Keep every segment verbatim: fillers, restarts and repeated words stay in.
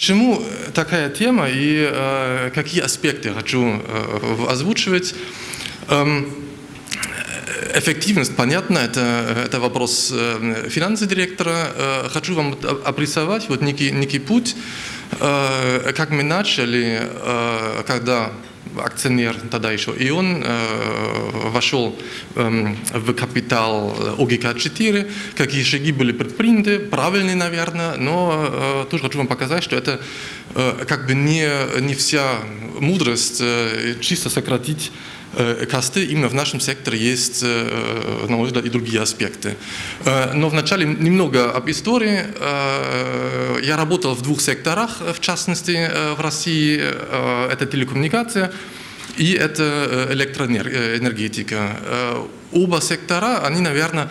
Почему такая тема и э, какие аспекты я хочу э, озвучивать? Эм, эффективность, понятно, это, это вопрос э, финансового директора. Э, хочу вам обрисовать вот некий, некий путь, э, как мы начали, э, когда акционер тогда еще, и он э, вошел э, в капитал О Г К четыре, какие шаги были предприняты, правильные, наверное, но э, тоже хочу вам показать, что это э, как бы не, не вся мудрость э, чисто сократить э, косты. Именно в нашем секторе есть, э, на мой взгляд, и другие аспекты. Э, но вначале немного об истории. Э, я работал в двух секторах, в частности, э, в России. Э, это телекоммуникация и это электроэнергетика. Оба сектора, они, наверное,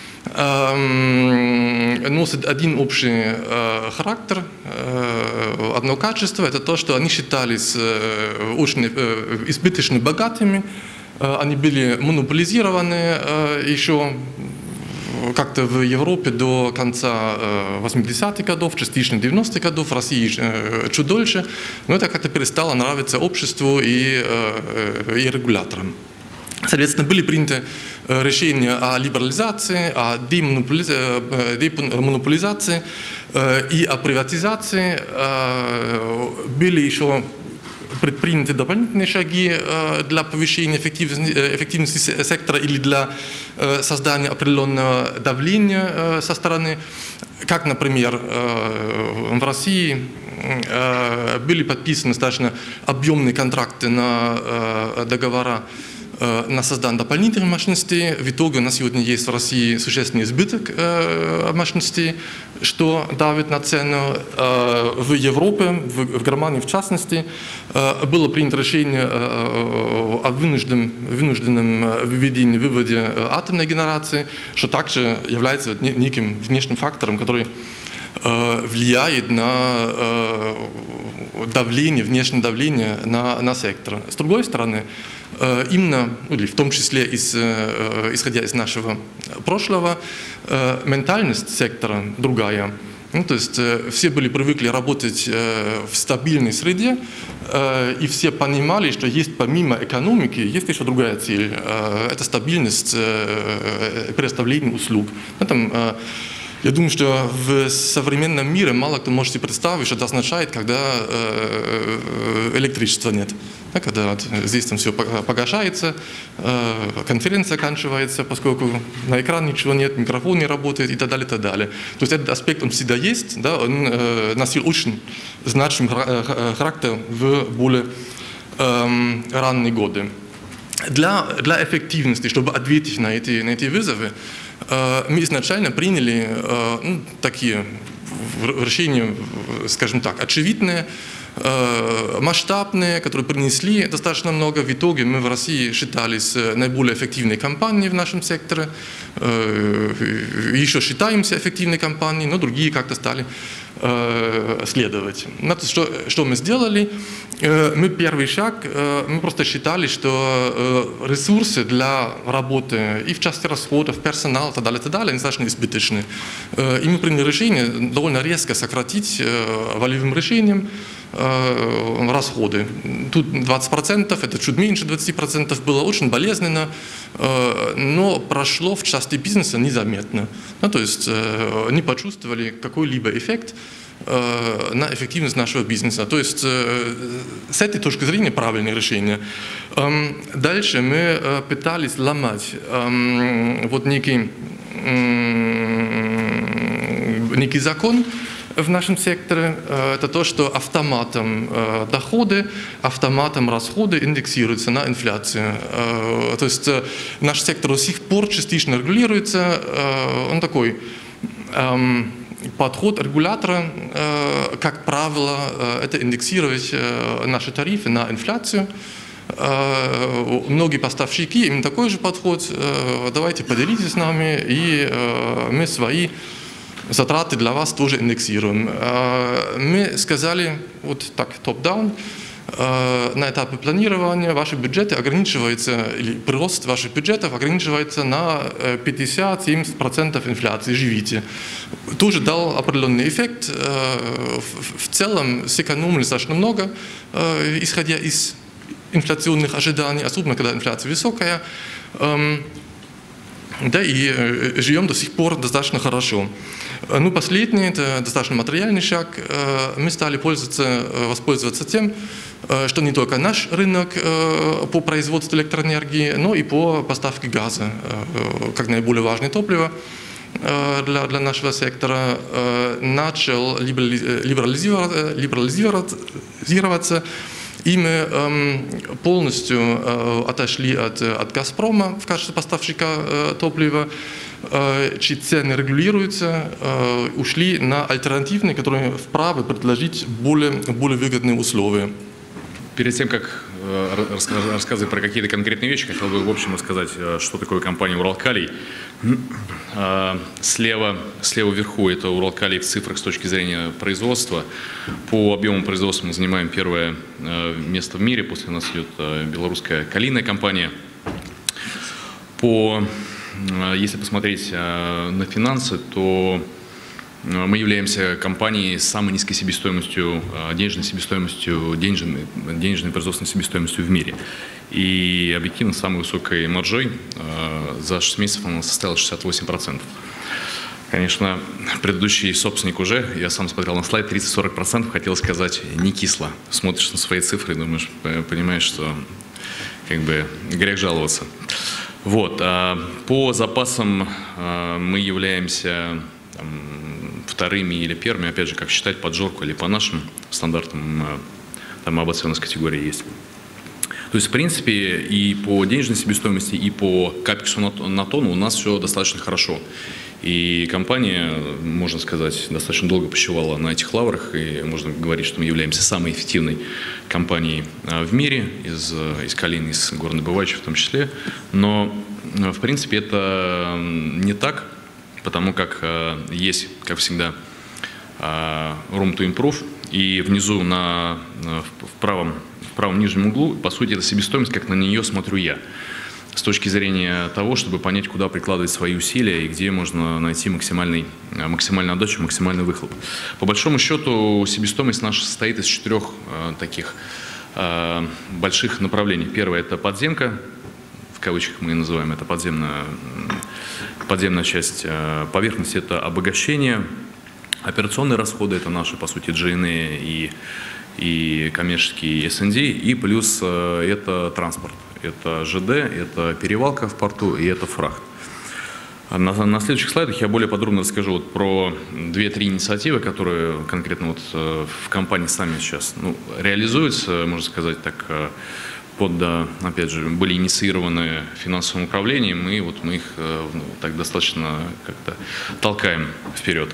носят один общий характер, одно качество. Это то, что они считались очень избыточно богатыми, они были монополизированы еще как-то в Европе до конца восьмидесятых годов, частично девяностых годов, в России чуть дольше, но это как-то перестало нравиться обществу и, и регуляторам. Соответственно, были приняты решения о либерализации, о демонополизации и о приватизации. Были еще предприняты дополнительные шаги для повышения эффективности сектора или для создания определенного давления со стороны. Как, например, в России были подписаны достаточно объемные контракты на договора на создание дополнительных мощностей. В итоге у нас сегодня есть в России существенный избыток мощностей, что давит на цену. В Европе, в Германии в частности, было принято решение о вынужденном, вынужденном введении, выводе атомной генерации, что также является неким внешним фактором, который влияет на давление, внешнее давление на, на сектор. С другой стороны, именно, или в том числе из, исходя из нашего прошлого, ментальность сектора другая. Ну, то есть все были привыкли работать в стабильной среде, и все понимали, что есть помимо экономики, есть еще другая цель. Это стабильность предоставления услуг. Это, я думаю, что в современном мире мало кто может себе представить, что это означает, когда электричества нет. Когда вот здесь там все погашается, конференция оканчивается, поскольку на экране ничего нет, микрофон не работает и так далее, и так далее. То есть этот аспект, он всегда есть, да, он носил очень значимый характер в более ранние годы. Для, для эффективности, чтобы ответить на эти, на эти вызовы, мы изначально приняли ну, такие решения, скажем так, очевидные, масштабные, которые принесли достаточно много. В итоге мы в России считались наиболее эффективной компанией в нашем секторе. Еще считаемся эффективной компанией, но другие как-то стали следовать. Что, что мы сделали? Мы первый шаг, мы просто считали, что ресурсы для работы и в части расходов, персонал и так далее, и так далее, они достаточно избыточны. И мы приняли решение довольно резко сократить волевым решением расходы. Тут двадцать процентов, это чуть меньше двадцати процентов, было очень болезненно, но прошло в части бизнеса незаметно. Ну, то есть не почувствовали какой-либо эффект на эффективность нашего бизнеса. То есть с этой точки зрения правильное решение. Дальше мы пытались ломать вот некий, некий закон в нашем секторе. Это то, что автоматом доходы, автоматом расходы индексируются на инфляцию. То есть наш сектор до сих пор частично регулируется. Он такой подход регулятора, как правило, это индексировать наши тарифы на инфляцию. Многие поставщики, именно такой же подход. Давайте поделитесь с нами, и мы свои затраты для вас тоже индексируем. Мы сказали, вот так, топ-даун, на этапе планирования ваши бюджеты ограничиваются, или прирост ваших бюджетов ограничивается на пятьдесят-семьдесят процентов инфляции, живите. Тоже дал определенный эффект. В целом сэкономили достаточно много, исходя из инфляционных ожиданий, особенно когда инфляция высокая. Да, и живем до сих пор достаточно хорошо. Ну, последний, это достаточно материальный шаг. Мы стали пользоваться, воспользоваться тем, что не только наш рынок по производству электроэнергии, но и по поставке газа, как наиболее важное топливо для, для нашего сектора, начал либерализироваться, либерализироваться. И мы э, полностью э, отошли от, от «Газпрома» в качестве поставщика э, топлива, э, чьи цены регулируются, э, ушли на альтернативные, которые вправе предложить более, более выгодные условия. Перед тем, как э, рассказывать про какие-то конкретные вещи, хотел бы в общем рассказать, что такое компания «Уралкалий». Э, слева, слева вверху это «Уралкалий» в цифрах с точки зрения производства. По объему производства мы занимаем первое э, место в мире, после нас идет э, белорусская «Калийная» компания. По, э, если посмотреть э, на финансы, то мы являемся компанией с самой низкой себестоимостью, денежной себестоимостью, денежной, денежной производственной себестоимостью в мире. И объективно самой высокой маржой за шесть месяцев она составила шестьдесят восемь процентов. Конечно, предыдущий собственник уже, я сам смотрел на слайд, тридцать-сорок процентов, хотел сказать, не кисло. Смотришь на свои цифры и думаешь, понимаешь, что как бы грех жаловаться. Вот. По запасам мы являемся там, вторыми или первыми, опять же, как считать поджорку или по нашим стандартам, там обоценность категории есть. То есть, в принципе, и по денежной себестоимости, и по капексу на, на тонну у нас все достаточно хорошо. И компания, можно сказать, достаточно долго почивала на этих лаврах, и можно говорить, что мы являемся самой эффективной компанией в мире, из, из Калины, из горнодобывающих в том числе. Но, в принципе, это не так. Потому как э, есть, как всегда, э, room to improve, и внизу на, на, в, правом, в правом нижнем углу, по сути, это себестоимость, как на нее смотрю я, с точки зрения того, чтобы понять, куда прикладывать свои усилия и где можно найти максимальный, максимальную отдачу, максимальный выхлоп. По большому счету, себестоимость наша состоит из четырех э, таких э, больших направлений. Первое – это подземка, в кавычках мы ее называем, это подземная, подземная часть поверхности, это обогащение, операционные расходы, это наши, по сути, джи эн эй и, и коммерческие эс эн ди, и плюс это транспорт, это жэ дэ, это перевалка в порту и это фрахт. На, на следующих слайдах я более подробно расскажу вот про две-три инициативы, которые конкретно вот в компании сами сейчас ну, реализуются, можно сказать так, под, опять же, были инициированы финансовым управлением, и вот мы их ну, так достаточно как-то толкаем вперед.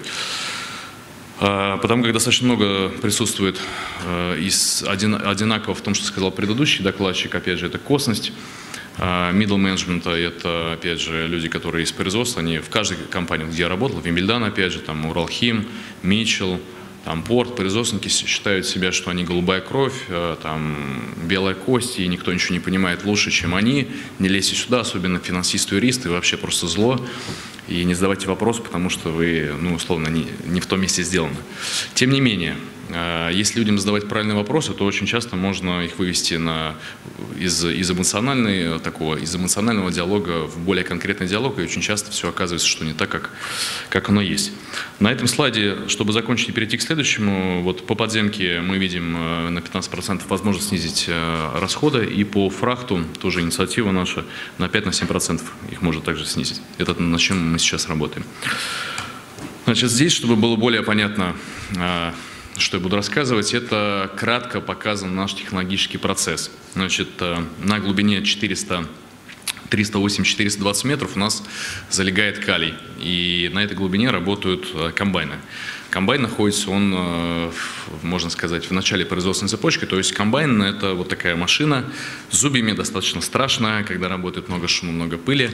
Потому как достаточно много присутствует из одинаково в том, что сказал предыдущий докладчик, опять же, это косность. Middle management, это, опять же, люди, которые из производства, они в каждой компании, где я работал, Вимбельдан, опять же, там Уралхим, Митчелл, там порт, производственники считают себя, что они голубая кровь, там белая кость, и никто ничего не понимает лучше, чем они. Не лезьте сюда, особенно финансисты, юристы, вообще просто зло. И не задавайте вопрос, потому что вы, ну, условно, не, не в том месте сделаны. Тем не менее, если людям задавать правильные вопросы, то очень часто можно их вывести на, из, из, эмоциональной, такого, из эмоционального диалога в более конкретный диалог, и очень часто все оказывается, что не так, как, как оно есть. На этом слайде, чтобы закончить и перейти к следующему, вот по подземке мы видим на пятнадцать процентов возможность снизить расходы, и по фрахту тоже инициатива наша на пять-семь процентов их может также снизить. Это над чем мы сейчас работаем. Значит, здесь, чтобы было более понятно, что я буду рассказывать, это кратко показан наш технологический процесс. Значит, на глубине четыреста, триста восемьдесят — четыреста двадцать метров у нас залегает калий. И на этой глубине работают комбайны. Комбайн находится, он, можно сказать, в начале производственной цепочки. То есть комбайн – это вот такая машина с зубьями, достаточно страшная, когда работает много шума, много пыли.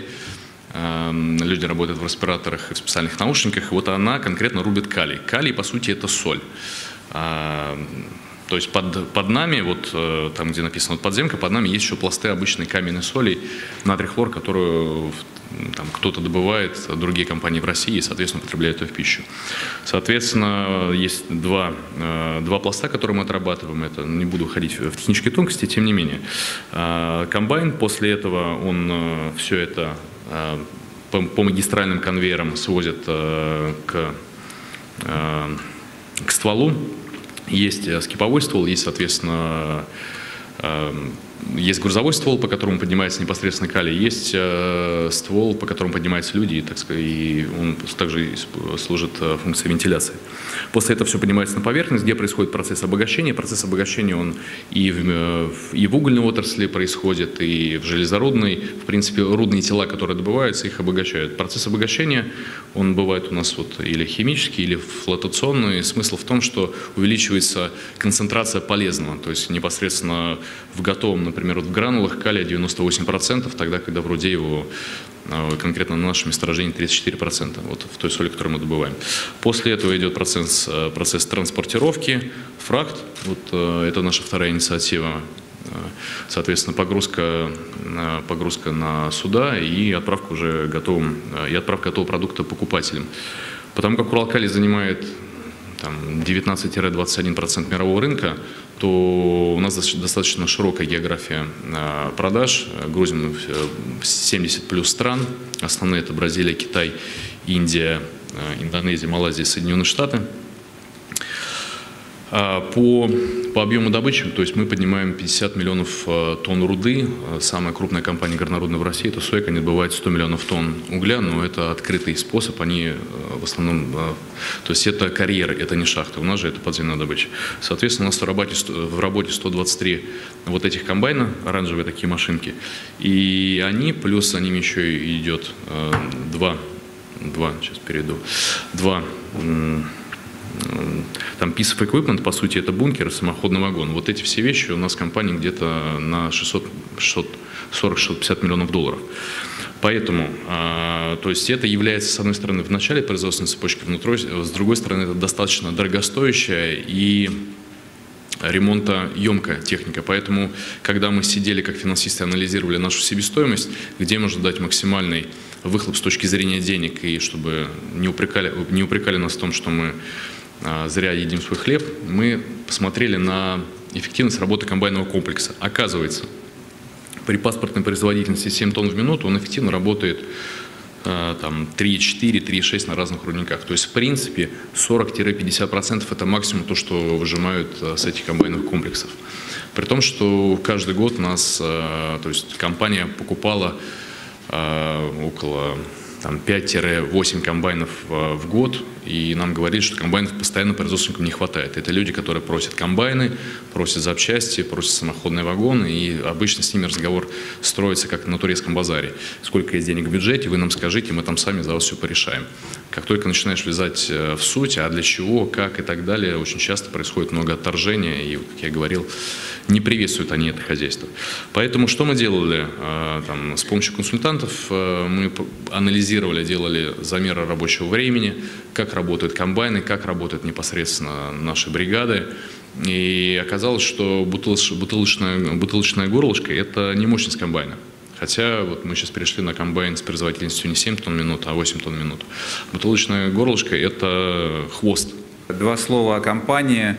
Люди работают в респираторах и в специальных наушниках. И вот она конкретно рубит калий. Калий, по сути, это соль. То есть под, под нами, вот там, где написано вот подземка, под нами есть еще пласты обычной каменной соли, натрий хлор, которую там кто-то добывает, другие компании в России, и, соответственно, потребляют ее в пищу. Соответственно, есть два, два пласта, которые мы отрабатываем. Это не буду ходить в технические тонкости, тем не менее. Комбайн, после этого он все это по, по магистральным конвейерам свозит к, к стволу. Есть скиповой ствол, есть, соответственно, есть грузовой ствол, по которому поднимается непосредственно калий, есть ствол, по которому поднимаются люди, и, так сказать, и он также служит функцией вентиляции. После этого все поднимается на поверхность, где происходит процесс обогащения. Процесс обогащения он и в, и в угольной отрасли происходит, и в железорудной. В принципе, рудные тела, которые добываются, их обогащают. Процесс обогащения, он бывает у нас вот или химический, или флотационный. Смысл в том, что увеличивается концентрация полезного, то есть непосредственно в готовом, например, вот в гранулах калия девяносто восемь процентов, тогда, когда вроде его конкретно на нашем месторождении тридцать четыре процента, вот в той соли, которую мы добываем. После этого идет процесс, процесс транспортировки, фракт, вот это наша вторая инициатива, соответственно, погрузка, погрузка на суда и отправка уже готовым, и отправка готового продукта покупателям. Потому как Уралкалий занимает девятнадцать — двадцать один процент мирового рынка, то у нас достаточно широкая география продаж. Грузим в семьдесят плюс стран. Основные это Бразилия, Китай, Индия, Индонезия, Малайзия, Соединенные Штаты. По, по объему добычи, то есть мы поднимаем пятьдесят миллионов тонн руды. Самая крупная компания горнорудная в России, это Сойк, они добывают сто миллионов тонн угля, но это открытый способ, они в основном, то есть это карьеры, это не шахты, у нас же это подземная добыча. Соответственно, у нас в работе, в работе сто двадцать три вот этих комбайна, оранжевые такие машинки, и они, плюс за ними еще идет два, два, сейчас перейду, два, там piece of equipment, по сути, это бункер и самоходный вагон. Вот эти все вещи у нас в компании где-то на шестьсот сорок — шестьсот пятьдесят миллионов долларов. Поэтому, а, то есть это является, с одной стороны, в начале производственной цепочки, внутри, с другой стороны, это достаточно дорогостоящая и ремонтоемкая техника. Поэтому, когда мы сидели как финансисты, анализировали нашу себестоимость, где можно дать максимальный выхлоп с точки зрения денег, и чтобы не упрекали, не упрекали нас в том, что мы а, зря едим свой хлеб, мы посмотрели на эффективность работы комбайнового комплекса. Оказывается, при паспортной производительности семь тонн в минуту он эффективно работает а, там, три и четыре — три и шесть на разных рудниках. То есть, в принципе, сорок — пятьдесят процентов это максимум то, что выжимают а, с этих комбайновых комплексов. При том, что каждый год нас, а, то есть компания покупала а, около пять — восемь комбайнов в год, и нам говорили, что комбайнов постоянно производственникам не хватает. Это люди, которые просят комбайны, просят запчасти, просят самоходные вагоны, и обычно с ними разговор строится как на турецком базаре. Сколько есть денег в бюджете, вы нам скажите, мы там сами за вас все порешаем. Как только начинаешь влезать в суть, а для чего, как и так далее, очень часто происходит много отторжения, и, как я говорил, не приветствуют они это хозяйство. Поэтому что мы делали? Там, с помощью консультантов мы анализировали, делали замеры рабочего времени, как работают комбайны, как работают непосредственно наши бригады. И оказалось, что бутылоч, бутылочная, бутылочная горлышко – это не мощность комбайна. Хотя вот мы сейчас перешли на комбайн с производительностью не семь тонн в минуту, а восемь тонн в минуту. Бутылочное горлышко – это хвост. Два слова о компании.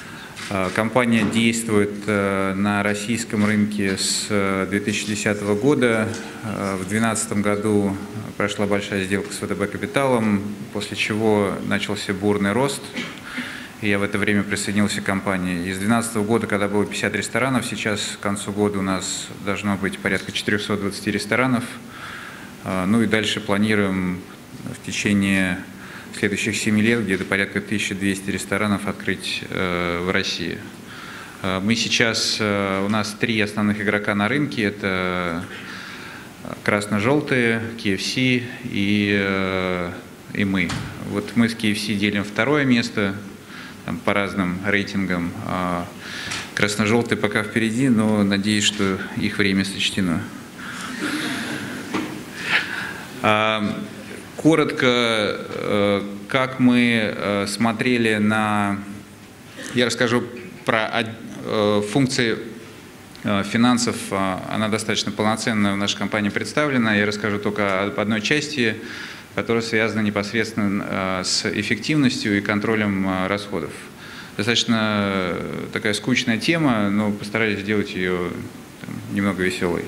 Компания действует на российском рынке с две тысячи десятого года. В две тысячи двенадцатом году прошла большая сделка с вэ тэ бэ Капиталом, после чего начался бурный рост. Я в это время присоединился к компании. Из две тысячи двенадцатого года, когда было пятьдесят ресторанов, сейчас к концу года у нас должно быть порядка четырехсот двадцати ресторанов. Ну и дальше планируем в течение следующих семи лет где-то порядка тысячи двухсот ресторанов открыть э, в России. Э, мы сейчас, э, у нас три основных игрока на рынке, это красно-желтые, кей эф си и, э, и мы. Вот мы с кей эф си делим второе место там, по разным рейтингам. А красно-желтые пока впереди, но надеюсь, что их время сочтено. А, Коротко, как мы смотрели на... Я расскажу про функции финансов, она достаточно полноценно в нашей компании представлена. Я расскажу только об одной части, которая связана непосредственно с эффективностью и контролем расходов. Достаточно такая скучная тема, но постараюсь сделать ее там немного веселой.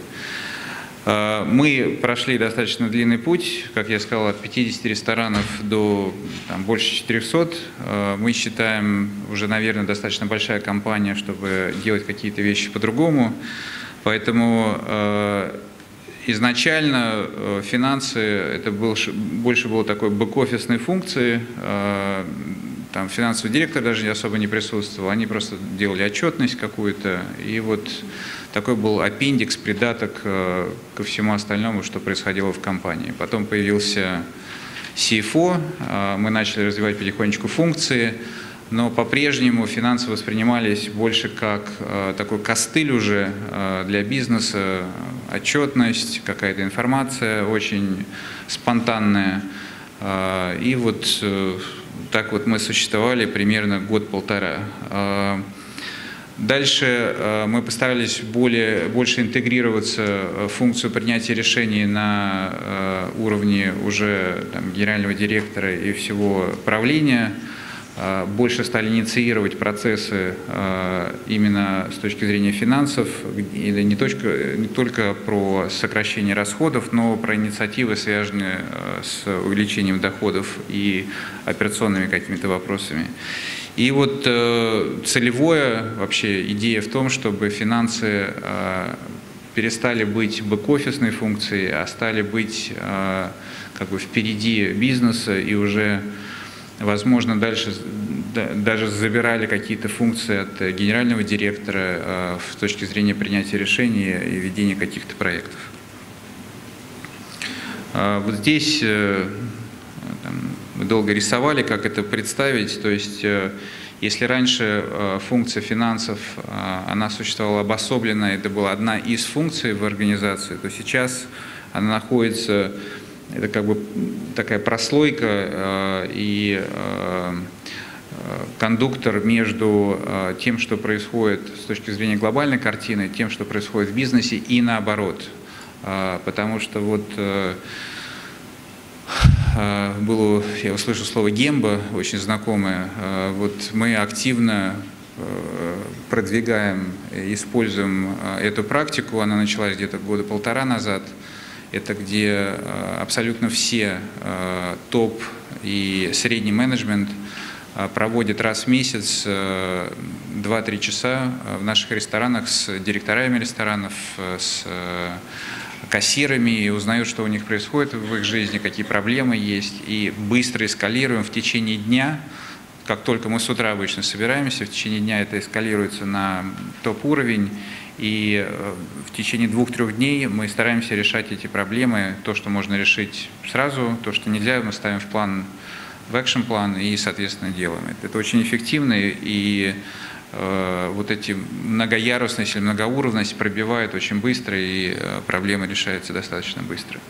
Мы прошли достаточно длинный путь, как я сказал, от пятидесяти ресторанов до там, больше четырёхсот. Мы считаем, уже, наверное, достаточно большая компания, чтобы делать какие-то вещи по-другому. Поэтому э, изначально э, финансы, это был, больше было такой бэк-офисной функции. Э, там финансовый директор даже особо не присутствовал, они просто делали отчетность какую-то. И вот такой был аппендикс, придаток э, ко всему остальному, что происходило в компании. Потом появился си эф о, э, мы начали развивать потихонечку функции, но по-прежнему финансы воспринимались больше как э, такой костыль уже э, для бизнеса, отчетность, какая-то информация очень спонтанная. Э, и вот э, так вот мы существовали примерно год-полтора. Э, Дальше мы постарались более, больше интегрироваться в функцию принятия решений на уровне уже там, генерального директора и всего правления. Больше стали инициировать процессы именно с точки зрения финансов, и не только, не только про сокращение расходов, но про инициативы, связанные с увеличением доходов и операционными какими-то вопросами. И вот э, целевая вообще идея в том, чтобы финансы э, перестали быть бэк-офисной функцией, а стали быть э, как бы впереди бизнеса и уже, возможно, дальше да, даже забирали какие-то функции от генерального директора э, с точки зрения принятия решений и ведения каких-то проектов. Э, вот здесь э, там, мы долго рисовали, как это представить. То есть, если раньше функция финансов, она существовала обособленно, это была одна из функций в организации, то сейчас она находится, это как бы такая прослойка и кондуктор между тем, что происходит с точки зрения глобальной картины, тем, что происходит в бизнесе, и наоборот. Потому что вот было, я услышал слово «гемба», очень знакомое. Вот мы активно продвигаем, используем эту практику. Она началась где-то года полтора назад. Это где абсолютно все топ и средний менеджмент проводят раз в месяц два-три часа в наших ресторанах с директорами ресторанов, с кассирами, и узнают, что у них происходит в их жизни, какие проблемы есть, и быстро эскалируем в течение дня. Как только мы с утра обычно собираемся, в течение дня это эскалируется на топ-уровень, и в течение двух-трех дней мы стараемся решать эти проблемы, то, что можно решить сразу, то, что нельзя, мы ставим в план, в экшн-план и, соответственно, делаем это. Это очень эффективно, и вот эти многоярусность или многоуровность пробивают очень быстро, и проблема решается достаточно быстро.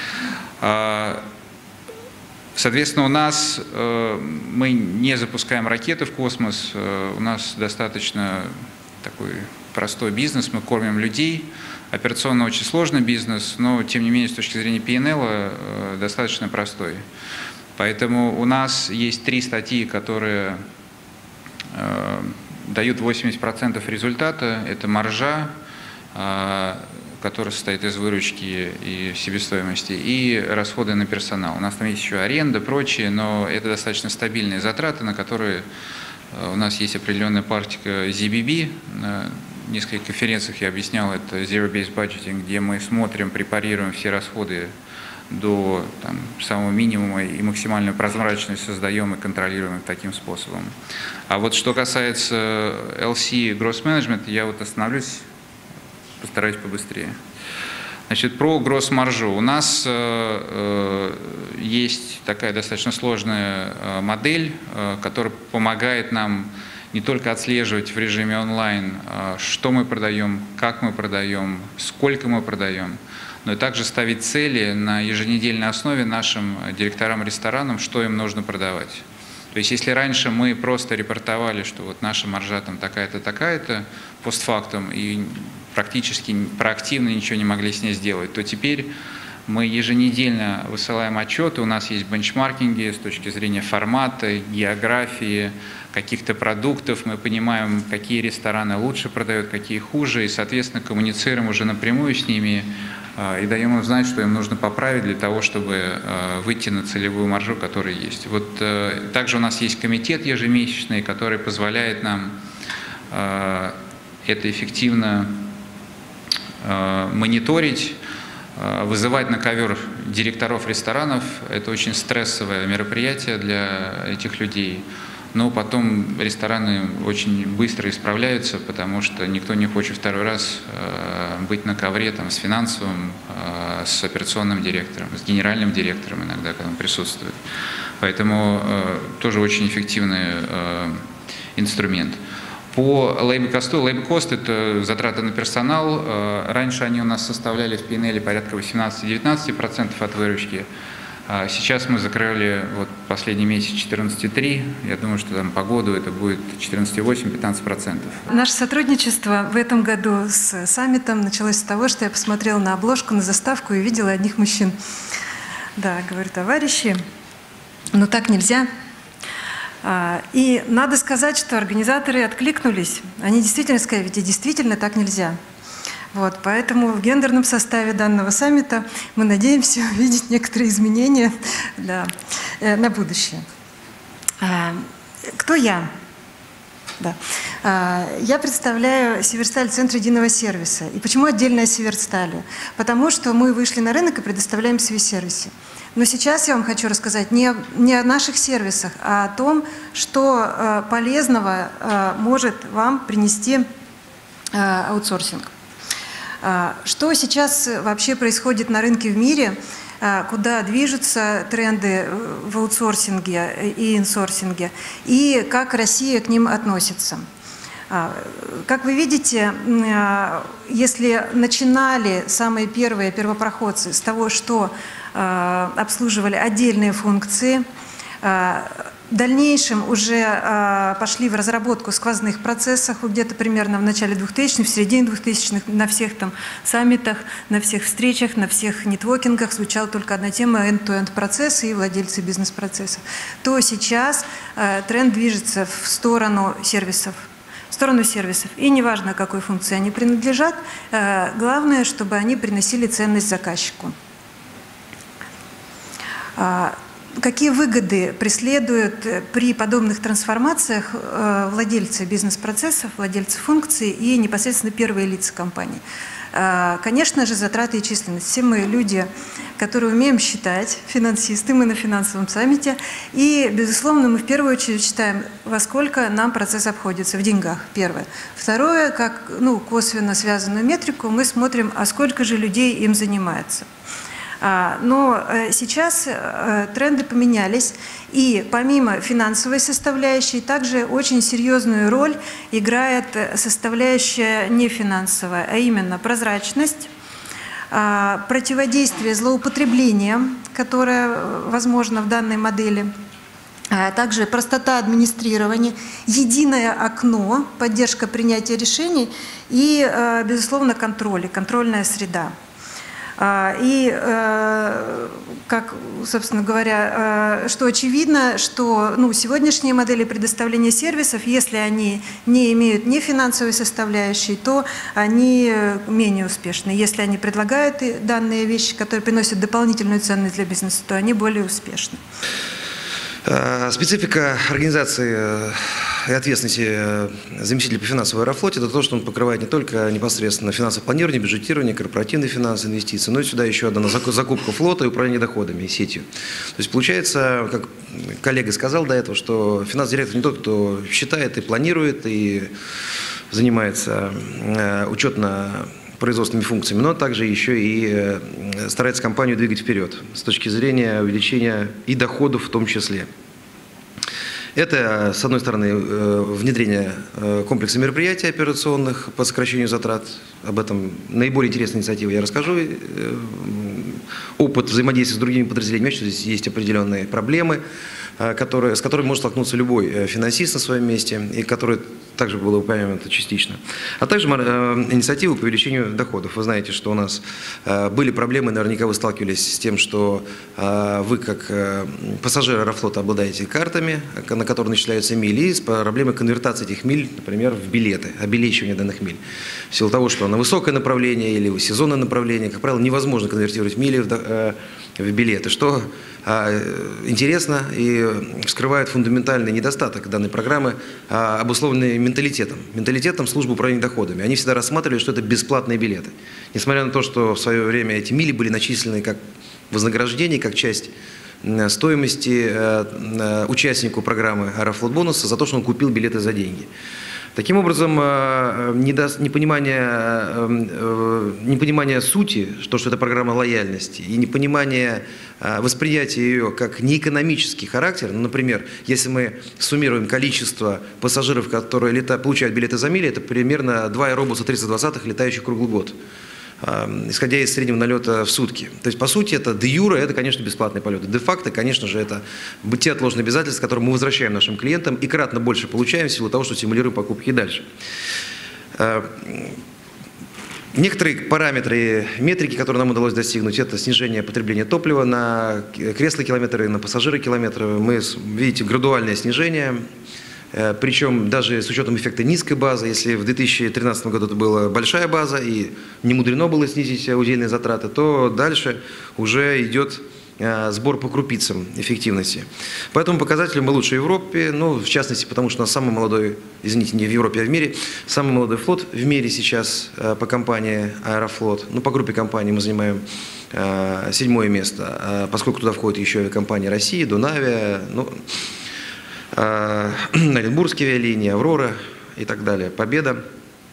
Соответственно, у нас мы не запускаем ракеты в космос, у нас достаточно такой простой бизнес, мы кормим людей, операционно очень сложный бизнес, но тем не менее с точки зрения пи эн эл достаточно простой. Поэтому у нас есть три статьи, которые дают восемьдесят процентов результата. Это маржа, которая состоит из выручки и себестоимости, и расходы на персонал. У нас там есть еще аренда, прочее, но это достаточно стабильные затраты, на которые у нас есть определенная практика зет би би. На нескольких конференциях я объяснял это Zero-Based Budgeting, где мы смотрим, препарируем все расходы до там, самого минимума и максимальную прозрачность создаем и контролируем таким способом. А вот что касается эл си Gross Management, я вот остановлюсь, постараюсь побыстрее. Значит, про гросс-маржу. У нас э, есть такая достаточно сложная э, модель, э, которая помогает нам не только отслеживать в режиме онлайн, э, что мы продаем, как мы продаем, сколько мы продаем, но и также ставить цели на еженедельной основе нашим директорам ресторанов, что им нужно продавать. То есть если раньше мы просто репортовали, что вот наша маржа там такая-то, такая-то, постфактум, и практически проактивно ничего не могли с ней сделать, то теперь мы еженедельно высылаем отчеты, у нас есть бенчмаркинги с точки зрения формата, географии, каких-то продуктов, мы понимаем, какие рестораны лучше продают, какие хуже, и, соответственно, коммуницируем уже напрямую с ними и даем им знать, что им нужно поправить для того, чтобы выйти на целевую маржу, которая есть. Вот также у нас есть комитет ежемесячный, который позволяет нам это эффективно мониторить, вызывать на ковер директоров ресторанов. Это очень стрессовое мероприятие для этих людей. Но потом рестораны очень быстро исправляются, потому что никто не хочет второй раз быть на ковре там, с финансовым, с операционным директором, с генеральным директором иногда, когда он присутствует. Поэтому тоже очень эффективный инструмент. По лейбл-косту, лейбл-кост – это затраты на персонал. Раньше они у нас составляли в пи эн эл порядка восемнадцати-девятнадцати процентов от выручки. Сейчас мы закрыли вот последний месяц четырнадцать целых три десятых. Я думаю, что там по году это будет четырнадцать целых восемь десятых — пятнадцать процентов. Наше сотрудничество в этом году с саммитом началось с того, что я посмотрела на обложку, на заставку и видела одних мужчин. Да, говорю, товарищи, но так нельзя. И надо сказать, что организаторы откликнулись. Они действительно сказали, ведь действительно так нельзя. Вот, поэтому в гендерном составе данного саммита мы надеемся увидеть некоторые изменения, да, на будущее. Кто я? Да. Я представляю Северсталь, Центр единого сервиса. И почему отдельно о Северстале? Потому что мы вышли на рынок и предоставляем свои сервисы. Но сейчас я вам хочу рассказать не о, не о наших сервисах, а о том, что полезного может вам принести аутсорсинг. Что сейчас вообще происходит на рынке в мире, куда движутся тренды в аутсорсинге и инсорсинге, и как Россия к ним относится. Как вы видите, если начинали самые первые первопроходцы с того, что обслуживали отдельные функции, в дальнейшем уже пошли в разработку сквозных процессов, где-то примерно в начале двухтысячных, в середине двухтысячных, на всех там саммитах, на всех встречах, на всех нетворкингах звучала только одна тема – end-to-end процессы и владельцы бизнес-процессов. То сейчас тренд движется в сторону сервисов. В сторону сервисов. И неважно, какой функции они принадлежат, главное, чтобы они приносили ценность заказчику. Какие выгоды преследуют при подобных трансформациях владельцы бизнес-процессов, владельцы функций и непосредственно первые лица компании? Конечно же, затраты и численность. Все мы люди, которые умеем считать, финансисты, мы на финансовом саммите. И, безусловно, мы в первую очередь считаем, во сколько нам процесс обходится в деньгах, первое. Второе, как ну, косвенно связанную метрику, мы смотрим, а сколько же людей им занимается. Но сейчас тренды поменялись, и помимо финансовой составляющей, также очень серьезную роль играет составляющая нефинансовая, а именно прозрачность, противодействие злоупотреблениям, которое возможно в данной модели, также простота администрирования, единое окно, поддержка принятия решений и, безусловно, контроль, контрольная среда. И, как, собственно говоря, что очевидно, что ну, сегодняшние модели предоставления сервисов, если они не имеют ни финансовой составляющей, то они менее успешны. Если они предлагают данные вещи, которые приносят дополнительную ценность для бизнеса, то они более успешны. Специфика организации и ответственности заместителя по финансовой Аэрофлоте – это то, что он покрывает не только непосредственно финансовое планирование, бюджетирование, корпоративные финансы, инвестиции, но и сюда еще одна закупка флота и управление доходами и сетью. То есть получается, как коллега сказал до этого, что финансовый директор не тот, кто считает и планирует, и занимается учетно производственными функциями, но также еще и старается компанию двигать вперед с точки зрения увеличения и доходов в том числе. Это, с одной стороны, внедрение комплекса мероприятий операционных по сокращению затрат. Об этом наиболее интересная инициатива я расскажу. Опыт взаимодействия с другими подразделениями, что здесь есть определенные проблемы. который, с которой может столкнуться любой финансист на своем месте, и который также было упомянуто частично. А также инициативы по увеличению доходов. Вы знаете, что у нас были проблемы, наверняка вы сталкивались с тем, что вы, как пассажир Аэрофлота, обладаете картами, на которые начисляются мили, и с проблемой конвертации этих миль, например, в билеты, обелечивания данных миль. В силу того, что на высокое направление или сезонное направление, как правило, невозможно конвертировать мили в, в билеты, что интересно и вскрывает фундаментальный недостаток данной программы, обусловленный менталитетом. Менталитетом службы управления доходами. Они всегда рассматривали, что это бесплатные билеты. Несмотря на то, что в свое время эти мили были начислены как вознаграждение, как часть стоимости участнику программы Аэрофлот Бонуса за то, что он купил билеты за деньги. Таким образом, непонимание, непонимание сути, что, что это программа лояльности, и непонимание восприятия ее как неэкономический характер, ну, например, если мы суммируем количество пассажиров, которые лета, получают билеты за мили, это примерно два аэробуса тридцать двадцатых, летающих круглый год, исходя из среднего налета в сутки. То есть, по сути, это де юре, это, конечно, бесплатный полет. Де-факто, конечно же, это те отложенные обязательства, которые мы возвращаем нашим клиентам и кратно больше получаем в силу того, что стимулируем покупки и дальше. Некоторые параметры, метрики, которые нам удалось достигнуть, это снижение потребления топлива на кресло-километры, на пассажиры-километры. Мы видите градуальное снижение. Причем даже с учетом эффекта низкой базы, если в две тысячи тринадцатом году это была большая база и не мудрено было снизить удельные затраты, то дальше уже идет сбор по крупицам эффективности. Поэтому показателям мы лучше в Европе, ну, в частности, потому что у нас самый молодой, извините, не в Европе, а в мире, самый молодой флот в мире сейчас по компании Аэрофлот. Ну, по группе компаний мы занимаем седьмое место, поскольку туда входит еще и компания России, Дунавия, ну, Оренбургские авиалинии, Аврора и так далее, Победа.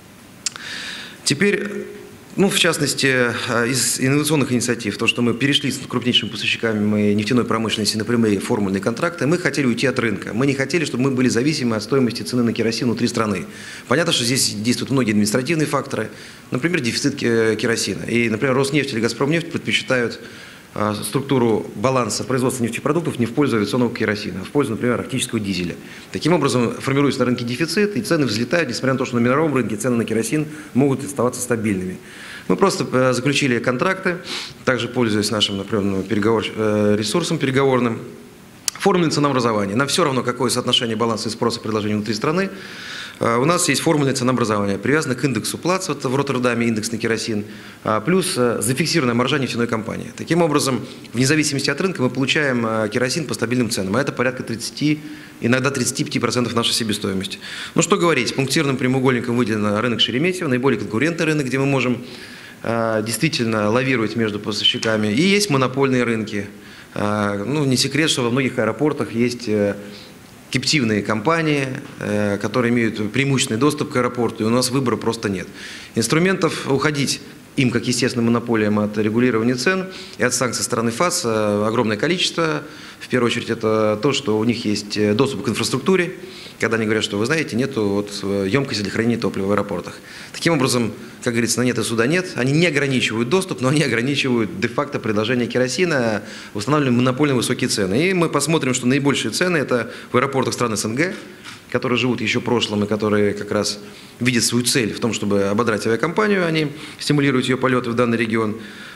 Теперь, ну, в частности, из инновационных инициатив, то, что мы перешли с крупнейшими поставщиками нефтяной промышленности на прямые формульные контракты, мы хотели уйти от рынка. Мы не хотели, чтобы мы были зависимы от стоимости цены на керосин внутри страны. Понятно, что здесь действуют многие административные факторы, например, дефицит керосина. И, например, Роснефть или Газпромнефть предпочитают структуру баланса производства нефтепродуктов не в пользу авиационного керосина, а в пользу, например, арктического дизеля. Таким образом, формируется на рынке дефицит, и цены взлетают, несмотря на то, что на мировом рынке цены на керосин могут оставаться стабильными. Мы просто заключили контракты, также пользуясь нашим, например, переговор, ресурсом переговорным, формульное ценообразование. Нам все равно, какое соотношение баланса и спроса и предложения внутри страны. У нас есть формульное ценообразование, привязано к индексу Плац, вот в Роттердаме индекс на керосин, плюс зафиксированная маржа нефтяной компании. Таким образом, вне зависимости от рынка мы получаем керосин по стабильным ценам, а это порядка тридцати, иногда тридцати пяти процентов нашей себестоимости. Ну что говорить, пунктирным прямоугольником выделен рынок Шереметьево, наиболее конкурентный рынок, где мы можем действительно лавировать между поставщиками. И есть монопольные рынки. Ну, не секрет, что во многих аэропортах есть кэптивные компании, которые имеют преимущественный доступ к аэропорту, и у нас выбора просто нет. Инструментов уходить им, как естественным монополиям, от регулирования цен и от санкций стороны ФАС огромное количество. В первую очередь это то, что у них есть доступ к инфраструктуре, когда они говорят, что, вы знаете, нет вот емкости для хранения топлива в аэропортах. Таким образом, как говорится, на нет и суда нет. Они не ограничивают доступ, но они ограничивают де-факто предложение керосина, устанавливают монопольно высокие цены. И мы посмотрим, что наибольшие цены это в аэропортах стран СНГ, которые живут еще прошлым и которые как раз видят свою цель в том, чтобы ободрать авиакомпанию, а не стимулировать ее полеты в данный регион.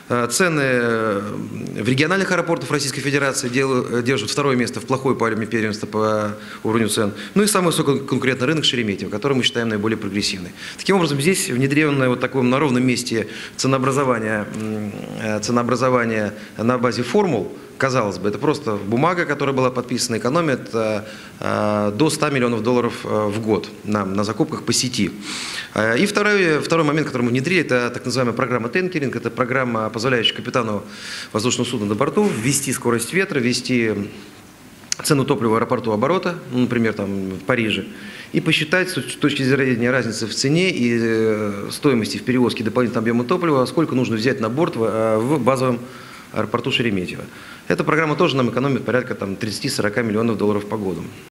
Цены в региональных аэропортах Российской Федерации держат второе место в плохой пальме первенства по уровню цен. Ну и самый высококонкурентный рынок Шереметьево, который мы считаем наиболее прогрессивный. Таким образом, здесь внедренное вот такое на ровном месте ценообразование, ценообразование на базе формул. Казалось бы, это просто бумага, которая была подписана, экономит э, до ста миллионов долларов э, в год нам на закупках по сети. Э, и второй, второй момент, который мы внедрили, это так называемая программа тенкеринг. Это программа, позволяющая капитану воздушного судна на борту ввести скорость ветра, ввести цену топлива в аэропорту оборота, ну, например, там, в Париже, и посчитать с точки зрения разницы в цене и э, стоимости в перевозке дополнительного объема топлива, сколько нужно взять на борт в, э, в базовом аэропорту Шереметьево. Эта программа тоже нам экономит порядка тридцати-сорока миллионов долларов по году.